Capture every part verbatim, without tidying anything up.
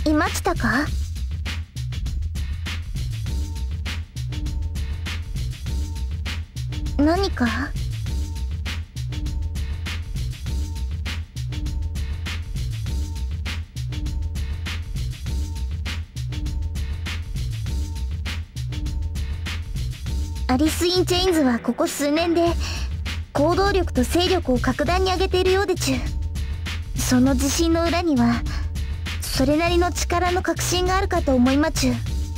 いましたか？何か？アリス・イン・チェインズはここ数年で行動力と勢力を格段に上げているようでちゅ。その自信の裏にはそれなりの力の確信があるかと思いまちゅ。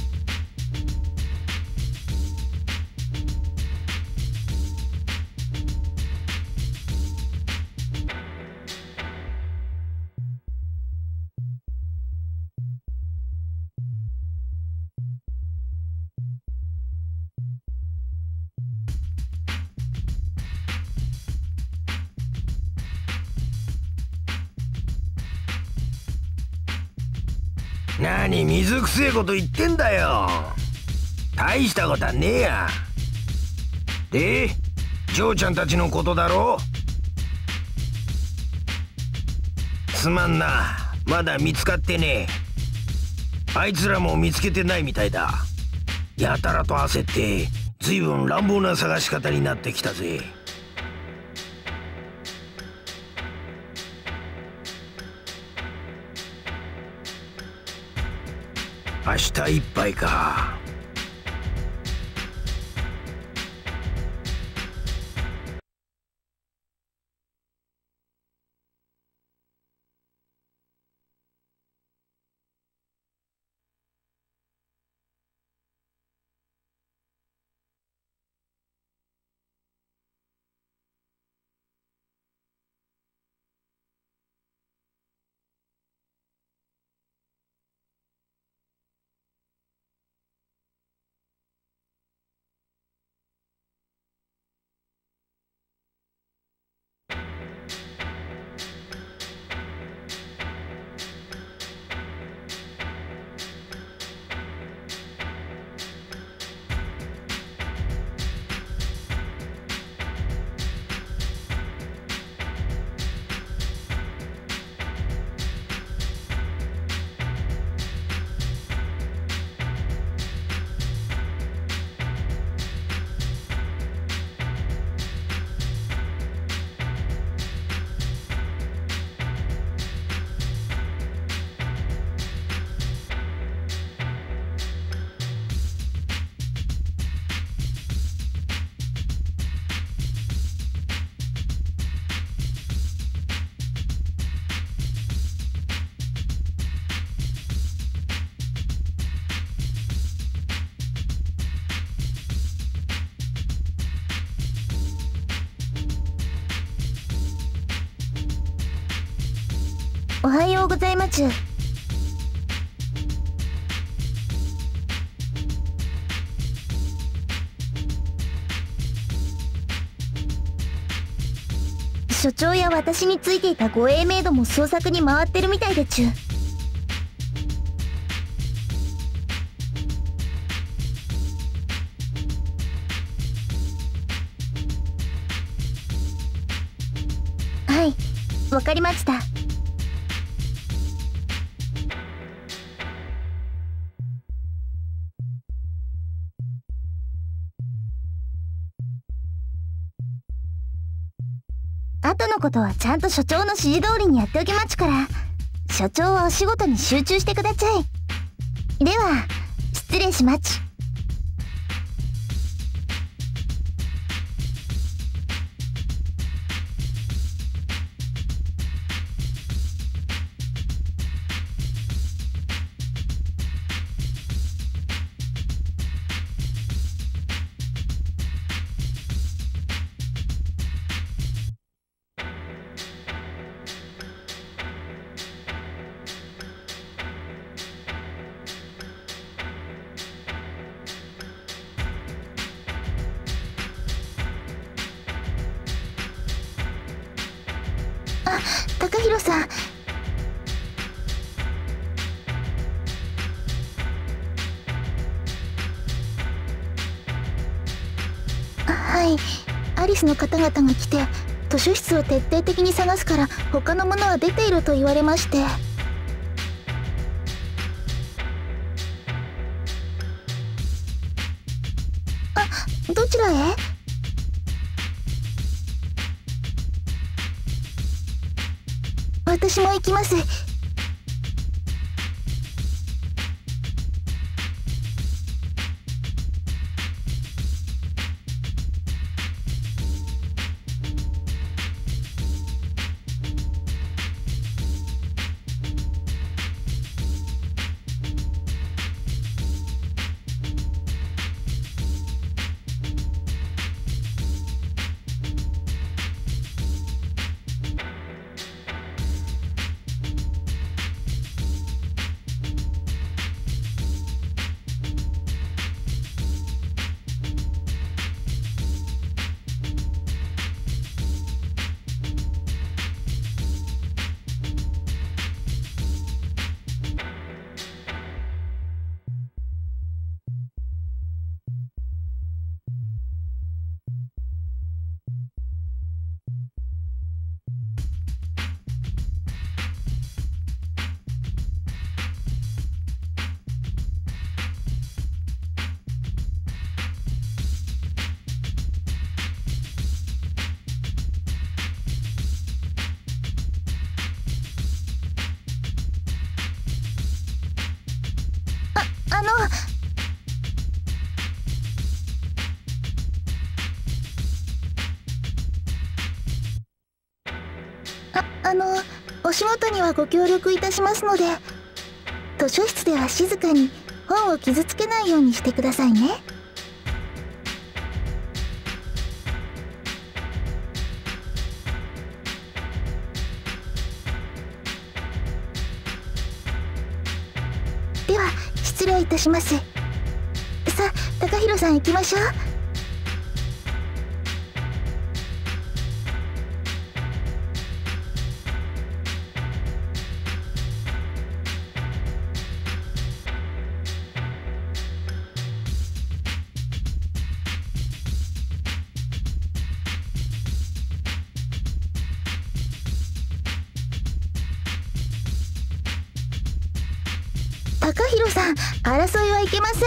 何水くせえこと言ってんだよ。大したことはねえや。でジョーちゃんたちのことだろ。すまんな、まだ見つかってねえ。あいつらも見つけてないみたいだ。やたらと焦ってずいぶん乱暴な探し方になってきたぜ。明日いっぱいか。 おはようございまちゅ。所長や私についていた護衛メイドも捜索に回ってるみたいでちゅ。はい、わかりました。後のことはちゃんと所長の指示通りにやっておきまちゅから、所長はお仕事に集中してくだちゃい。では失礼しまち。高弘さん、はい、アリスの方々が来て図書室を徹底的に探すから他のものは出ていると言われまして。 らへ？私も行きます。あのああのお仕事にはご協力いたしますので、図書室では静かに本を傷つけないようにしてくださいね。では失礼いたします。さあ高弘さん、行きましょう。高弘さん、争いはいけません。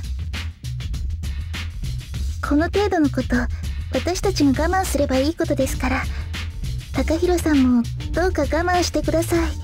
この程度のこと、私たちが我慢すればいいことですから、高弘さんもどうか我慢してください。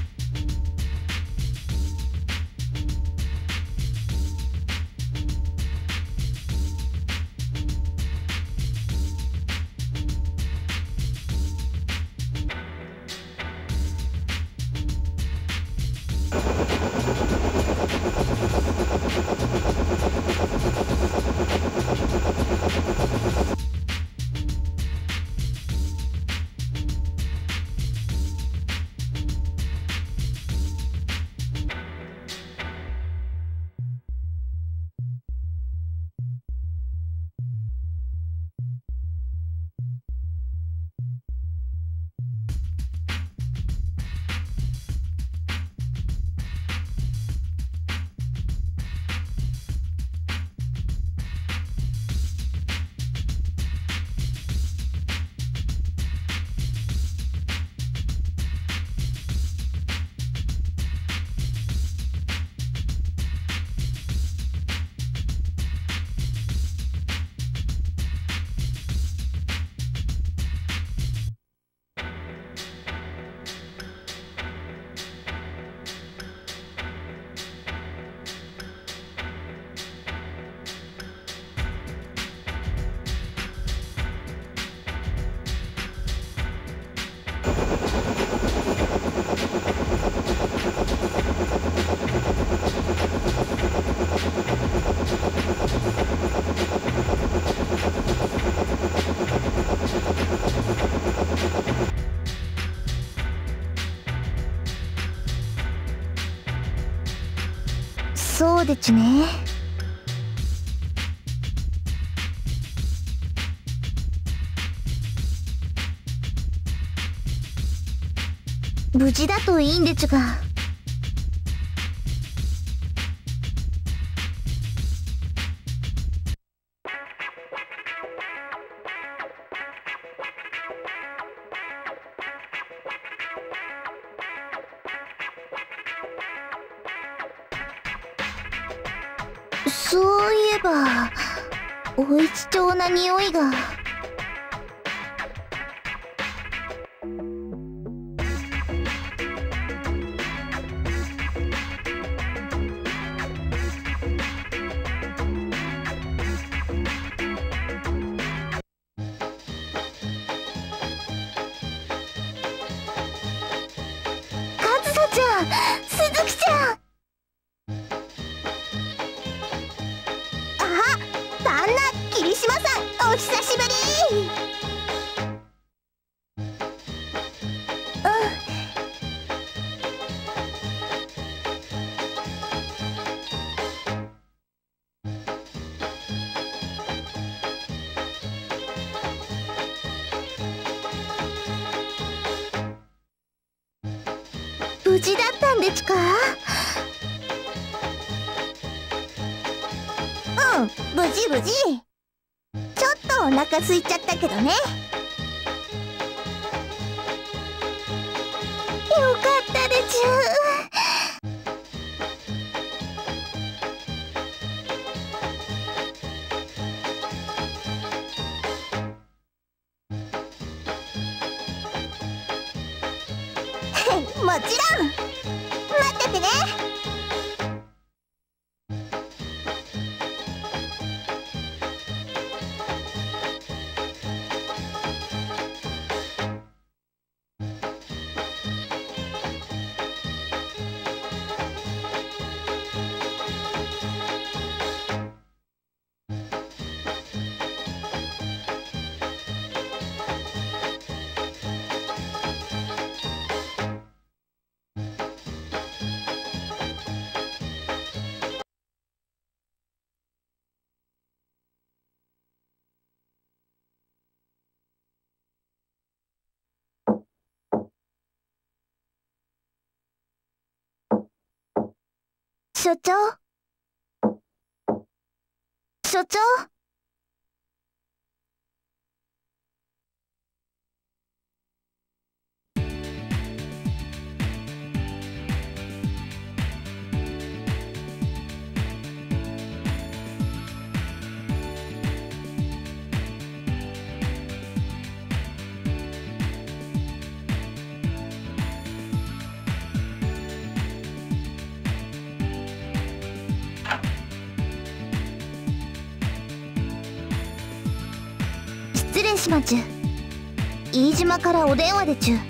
そうでちね。無事だといいんでちゅが。そういえばおいしそうな匂いが。かずさちゃん、鈴木ちゃん。あ、旦那霧島さん、お久しぶり。無事だったんでちか？うん、無事無事。ちょっとお腹空いちゃったけどね。よかったでちゅ。もちろん。待っててね。所長所長。失礼しまちゅ。飯島からお電話でちゅ。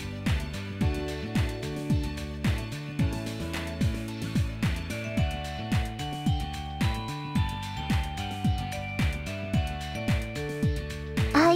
はい。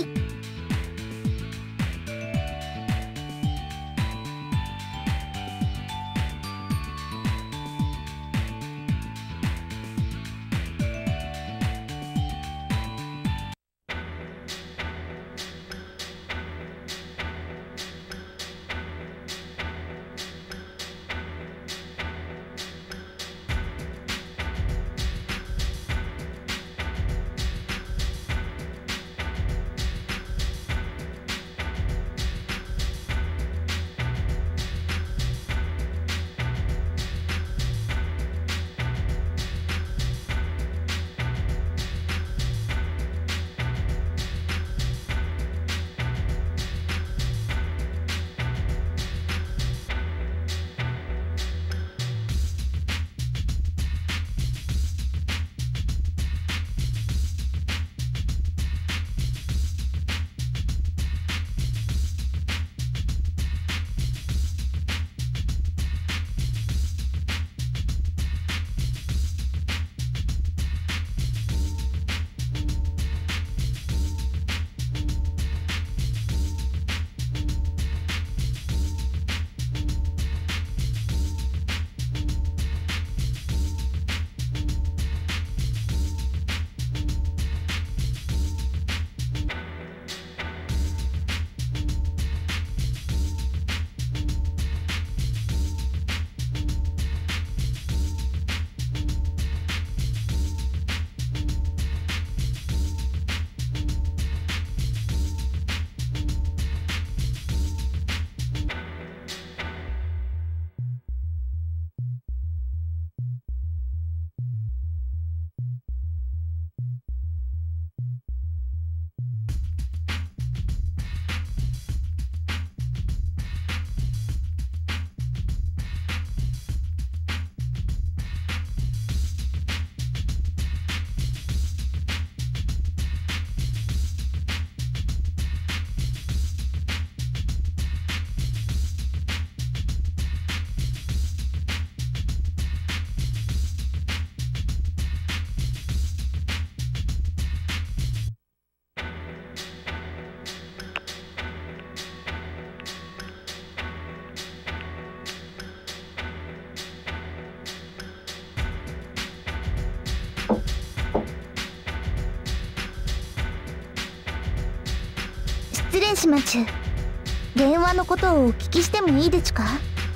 失礼しまちゅ。電話のことをお聞きしてもいいでちゅか？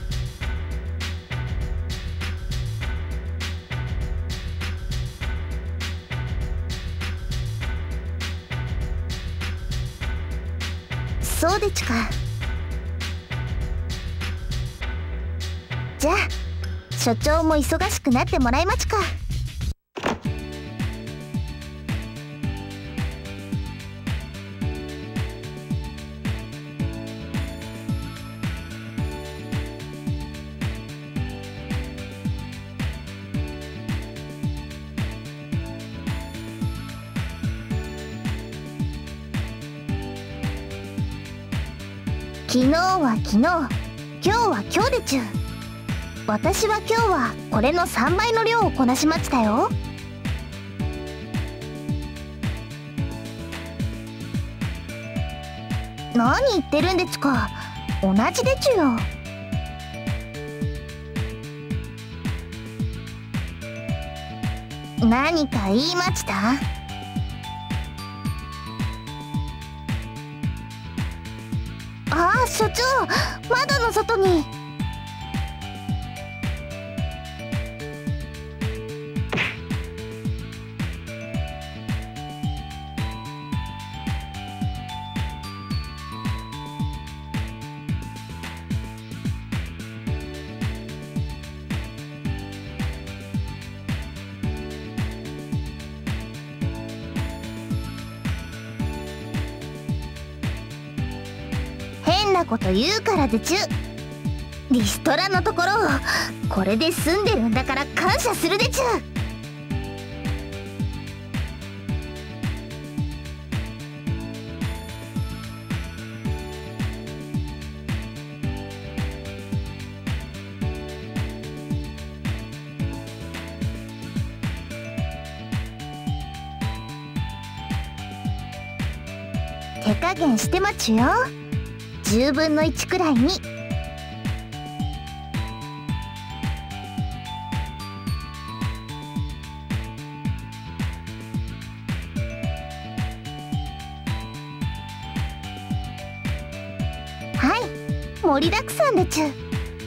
そうでちゅか。じゃあ所長も忙しくなってもらいまちゅか。昨日は昨日、今日は今日でちゅ。私は今日はこれのさんばいの量をこなしましたよ。何言ってるんでちゅか。同じでちゅよ。何か言いました？ああ、所長、窓の外に。変なこと言うからでちゅ。リストラのところをこれで済んでるんだから感謝するでちゅ。手加減してまちゅよ。じゅうぶんのいちくらいに。はい、盛りだくさんでちゅ。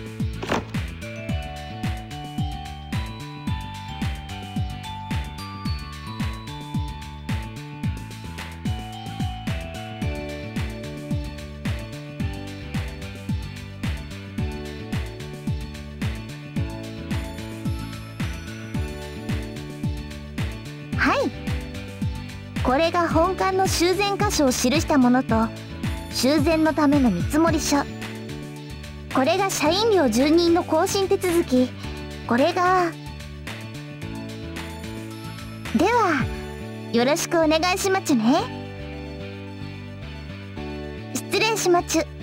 はい、これが本館の修繕箇所を記したものと修繕のための見積書。これが社員寮住人の更新手続き。これが。ではよろしくお願いしまちゅね。失礼しまちゅ。